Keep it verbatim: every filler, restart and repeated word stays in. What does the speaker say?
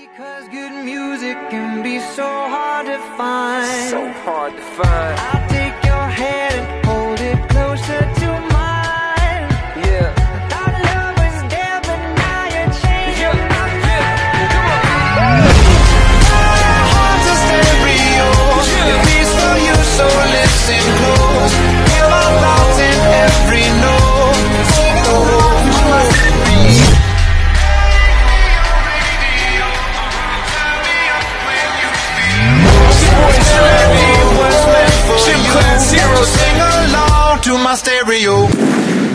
Because good music can be so hard to find. So hard to find. I'll take your hand and hold it closer to mine. Yeah. Thought love was dead, but now you're changing Yeah. my mind. Yeah. Come on. My heart's a stereo. It beats for you, so listen close. Hear my thoughts in every note. Oh, oh, oh. Sing along to my stereo.